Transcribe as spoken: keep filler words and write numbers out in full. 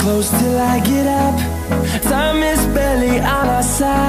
close till I get up. Time is barely on our side.